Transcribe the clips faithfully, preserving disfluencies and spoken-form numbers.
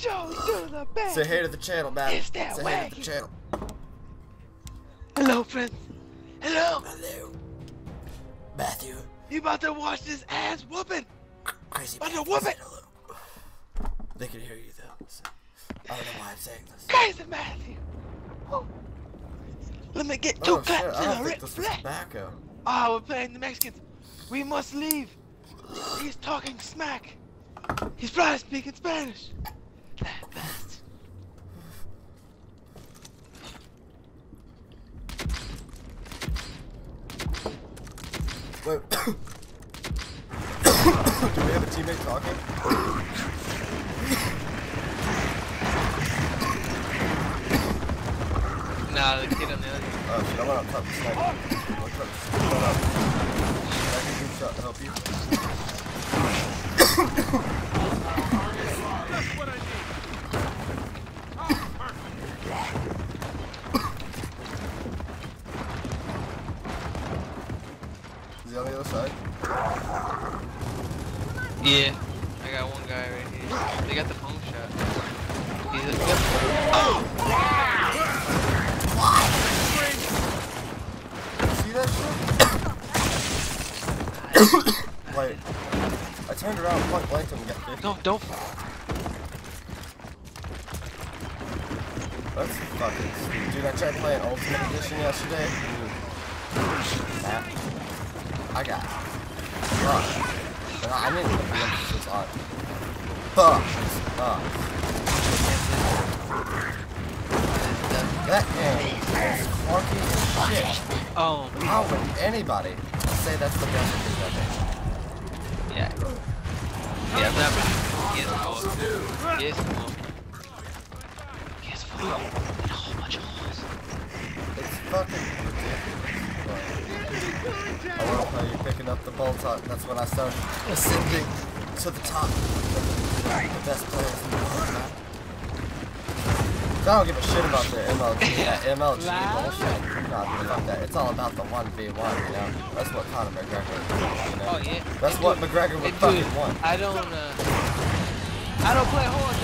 Joe to the bed. Say hey to the channel, man. Is that Say hey to the channel. Hello, friends. Hello. Hello. Matthew. You about to watch this ass whooping? Crazy About man. to whoop it. Hello. They can hear you though. So I don't know why I'm saying this. Crazy Matthew. Oh. Let me get two Oh shit, claps I in don't a think rip this was flat. tobacco. Oh, we're playing the Mexicans. We must leave. He's talking smack. He's probably speaking Spanish. That bastard. Wait. Do we have a teammate talking? Nah, the kid on the other. Oh shit, I went up top to snipe. I went up to shut up. I can do shot to help you. That's what I need. Oh, perfect. Is he on the other side? Yeah, I got one guy right here. They got the home shot. He's a good. Oh! See that shit? Like, I turned around, point blanked him, and got fifty. No, don't. That's fucking sweet. Dude, I tried playing Ultimate Edition yesterday. Nah. I got fuck. I didn't even put the emphasis on fuck. Fuck. That game is clunky as shit. Oh. How would anybody say that's the best of that game? Yeah. Yeah, that was. Yes, more. Yes, more. Yes, more. And a whole bunch of holes. It's fucking ridiculous. I love how you're picking up the bolt on. That's when I started ascending to the top. The best players in the world, man. I don't give a shit about the M L G, that M L G bullshit. Nah, dude, fuck that. It's all about the one v one, you know? That's what Conor McGregor would, you know? Oh, yeah. That's what McGregor would Hey, fucking dude, want. I don't, uh. I don't play horde,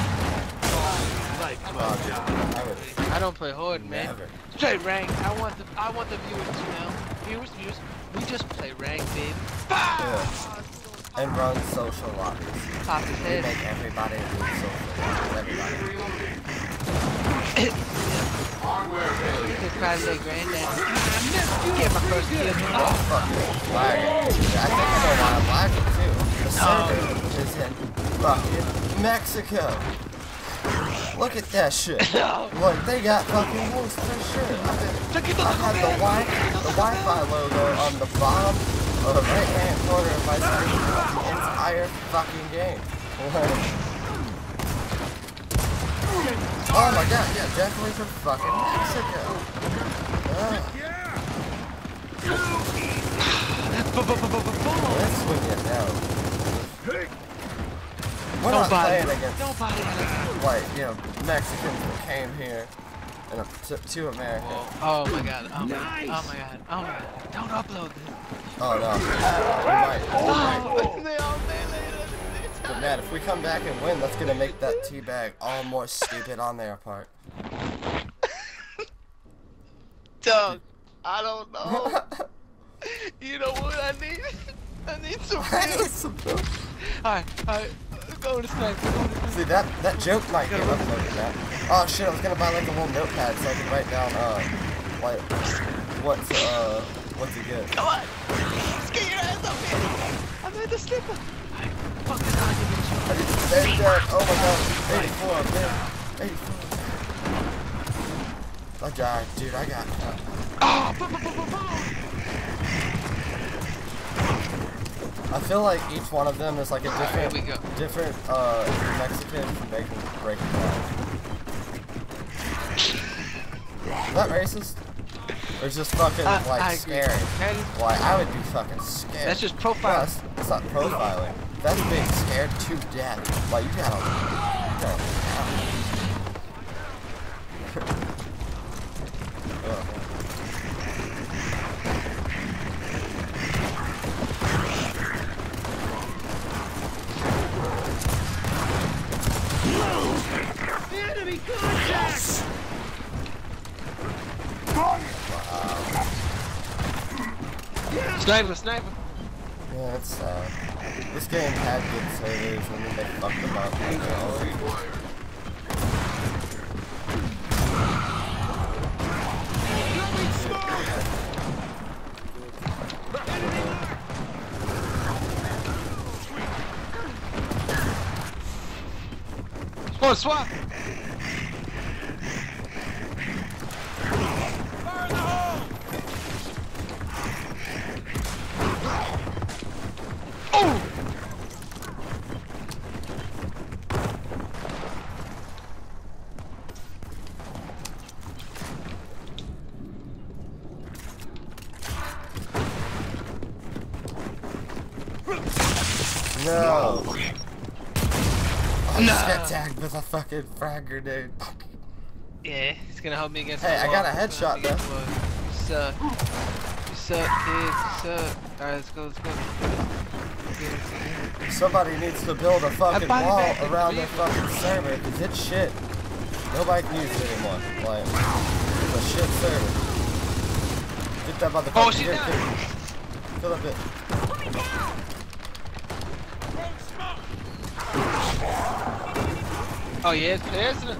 Oh, dude, I would though. I don't play horde, man. never. Straight rank. I want the I want the viewers to know. Viewers, viewers. We just play rank, babe. Yeah. And run social lobbies. Pop his We head. make everybody do social lobbies. Everybody. His probably like granddad. You get my first kill. I'm fucking lagging. I think I know why I'm lagging too. The server is in fucking Mexico. Look at that shit. Look, they got fucking wolves for sure. I, mean, I had the wi the Wi-Fi logo on the bottom of the right-hand corner of my screen the entire fucking game. Oh my god, yeah, definitely from fucking Mexico. Uh. Let's swing it now. We're not playing against like, you know, Mexicans that came here and to, to America. Oh my god. Oh my, nice. oh my god. Oh my god. Don't upload this. Oh no. We might. Oh, they all But man, if we come back and win, that's gonna make that teabag all more stupid on their part. Doug, I don't know. You know what I need? I need some milk. Alright, alright. Go to snack. See, that that joke might get uploaded now. Oh shit, I was gonna buy like a little notepad so I can write down uh like what's uh what's it good. Come on! Let's get your ass up here! I'm in the slipper! I fucking I just dead dead. Oh my god. eighty-four, I'm dead. eighty-four. I died, dude, I got Oh, boom, boom, boom, boom, boom. I feel like each one of them is like a different, Here we go. different uh, Mexican making breaking down. Is that racist? Or just fucking I, like I scary? Like I would be fucking scared. That's just No, profiling. that's, that's not profiling. That's being scared to death. Like you gotta, you gotta oh. Yes! Sniper, sniper. Yeah, it's sad. This game had good servers and then they fucked them up. You know? Oh, swap! Fire in the hole! Oh! No! I No. just got tagged with a fucking frag grenade. Yeah, it's gonna help me against Hey, the I wall. got a It's gonna headshot, help me against the wall. You suck. You suck, kid. You suck. Alright, let's go, let's go. Somebody needs to build a fucking body wall bag can around breathe. their fucking server, because it's shit. Nobody can use it anymore. Like, it's a shit server. Get that motherfucker. Oh, she's Here, down. kill- Kill that bitch. Put me down! Throwing smoke! Oh, yeah, it's personal.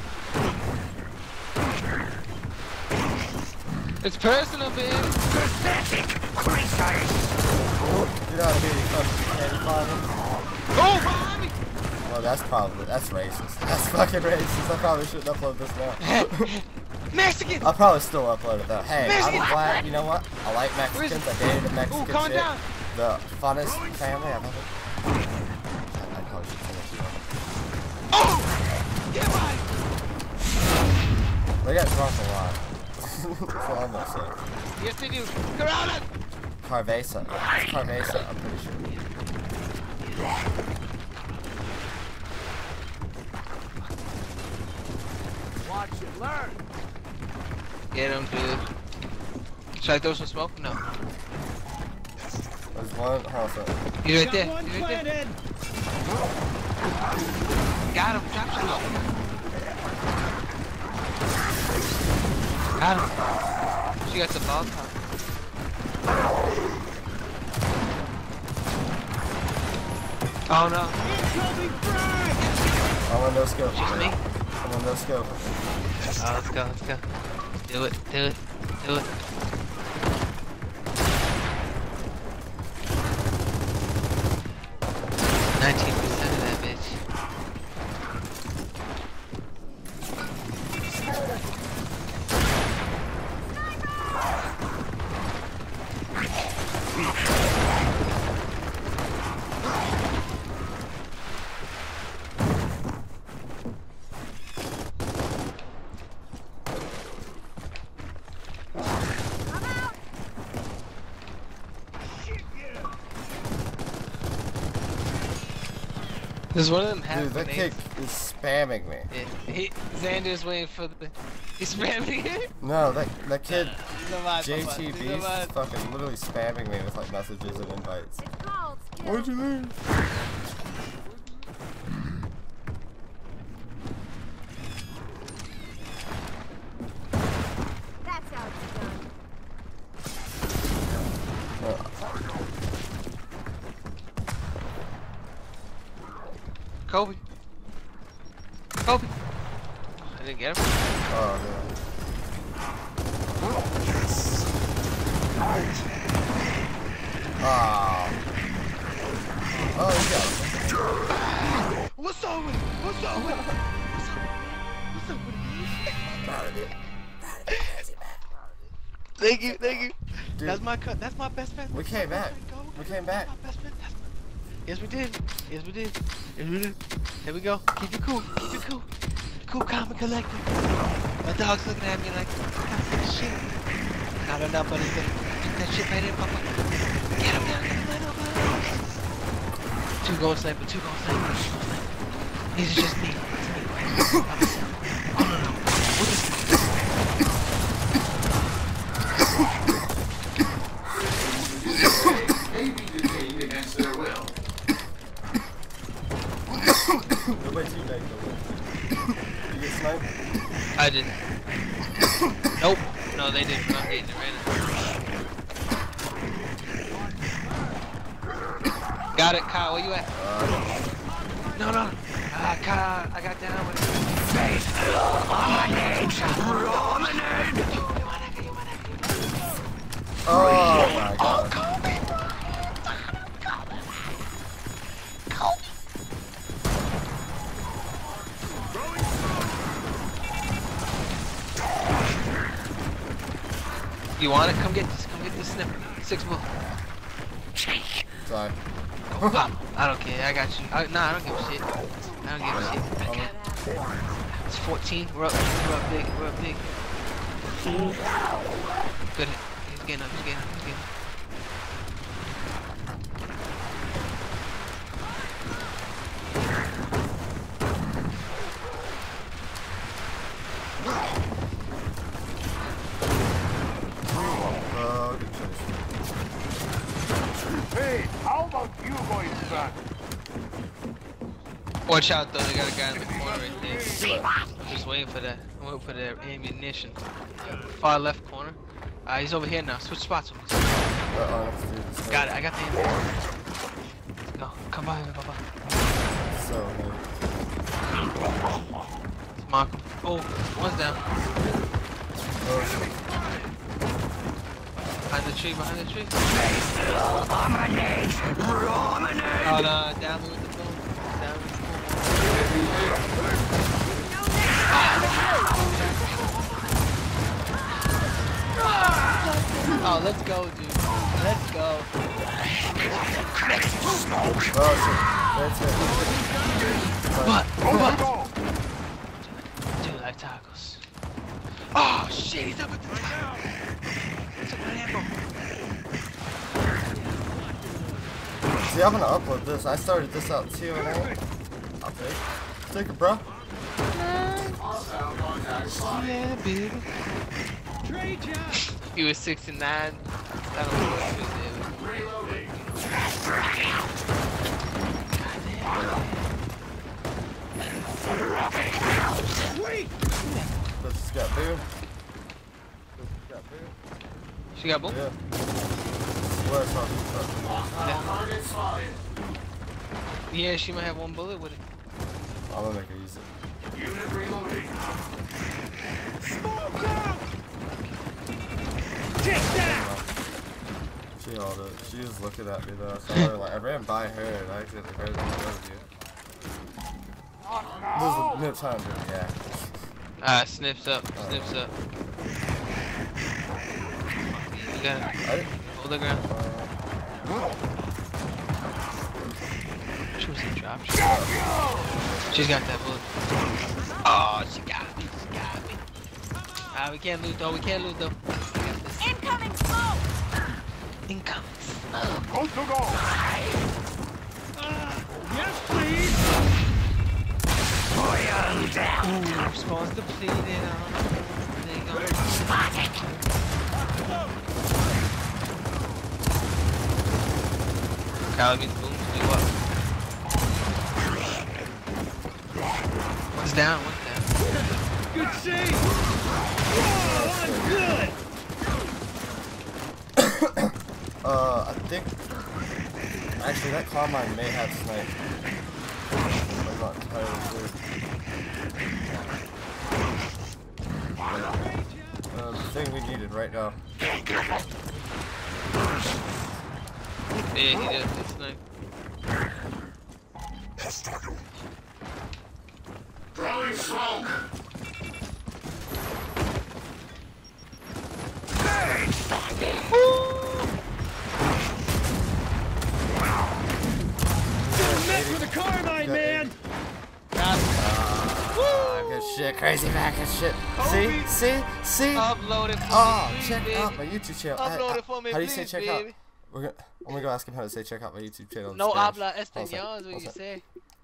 It's personal, baby. Precise! Get out of here, you fucking candy father. Oh, behind me! Well, that's probably, that's racist. That's fucking racist. I probably shouldn't upload this now. Mexican! I'll probably still upload it though. Hey, Mexican. I'm glad, you know what? I like Mexicans. I dated a Mexican Ooh, calm chick. down. The funnest family I've ever. I, I probably should finish you off. Oh! Get by! They got drunk a lot. That's all I'm gonna say. Yes, they do. Corona! Carvesa. It's Carvesa, I'm pretty sure. Watch it, learn! Get him, dude. Should I throw some smoke? No. There's one. Hold on a second. He's right there. He's right there. Got him. Drop shot. Got him. She got the ball top. Oh no. I'm on no scope. Just me. I'm on no scope. Oh, let's go. Let's go. Do it. Do it. Do it. Nineteen percent of that bitch. There's one of them half Dude, that kick grenades. is spamming me. Yeah, he, Xander's waiting for the. He's spamming it. No, that that kid, He's alive, J Papa. T He's B, is alive. fucking literally spamming me with like messages and invites. It's called skill. What'd you mean? That's how it's done. Kobe. Kobe. I didn't get him. Oh, no. Oh. Oh, you got it. What's up with it? What's up with it? What's up? What's up with it? Thank you, thank you. Dude. That's my cut. That's my best friend. We came back. We came back. That's my best friend. That's my... Yes, we did. Yes, we did. Yes, we did. Here we go. Keep it cool. Keep it cool. Cool, calm, and collected. My dog's looking at me like, "God, shit." Not enough, but he's gonna get that shit right in, Papa. Get him down. Get him down. Papa. Two gold sniper. Two gold sniper. Two gold sniper. These are just me. It's me. By myself. Oh no no. We'll just. Nobody teammate, though. you get sniped? I didn't. Nope. No, they didn't. I'm getting it right now. Got it, Kyle. Where you at? Uh, No, no. Ah, Kyle. I got down with it. oh my god. You want it? Come get this. Come get this snipper. Six mil. Sorry. Pop. I don't care. I got you. I, nah, I don't give a shit. I don't give a shit. It's fourteen. We're up. We're up big. We're up big. Good. He's getting up. He's getting up. He's getting up. Uh, good choice. Hey, how about you boys, son? Watch out though. They got a guy in the corner right there. I'm just waiting for that. I'm waiting for that ammunition. Far left corner. Uh, he's over here now. Switch spots with me. Uh-oh, let's do this. Got it. I got the ammunition. Let's go. Come by me, Papa. So good. Let's mark him. Oh, one's down. Oh, shit. Behind the tree, behind the tree. Oh no, down me with the boom. Down me with the boom. Oh, let's go, dude. Let's go. Oh, shit. That's it. What? Go, What? go! Do like tacos. Oh shit, he's up at the top. Took my ammo. See, I'm gonna upload this. I started this out too, and I'll I'll take, take it, bro. Yeah, baby. He was sixty-nine. I don't know what he was doing. This has got boom. She got boom? Yeah. Swear it's on. Yeah, she might have one bullet with it. I'm gonna make her use it. Unit reloading. She all it. She was looking at me though. So I, like, I ran by her and I accidentally heard it with you. There's no time to react. Ah, snips up, snips up. You got it. I, Hold the ground. uh, She was in drop. She She's got that bullet. Oh, she got me. She got me. Ah, we can't loot though. We can't loot though. Incoming smoke! Incoming. Coast to go! Yes, please. Ooh, response depleted. Uh, there you go. Kyle means boom. Do what? One's down. One's down. Good save. Whoa, I'm good. uh, I think. Actually, that Carmine may have sniped. I'm not entirely sure. Uh, the thing we needed right now. Yeah, he does. It's nice. Throwing smoke! Don't mess with the Carmine, man. Ah, good shit, crazy man, good shit. See, see, see. Upload it for Oh, me, check baby. out my YouTube channel. I- Upload I- it for me, how do you say please, check baby. out? We're gonna, I'm gonna go ask him how to say check out my YouTube channel. in No Spanish. habla Hold on a sec, español is hold what on you a sec. say.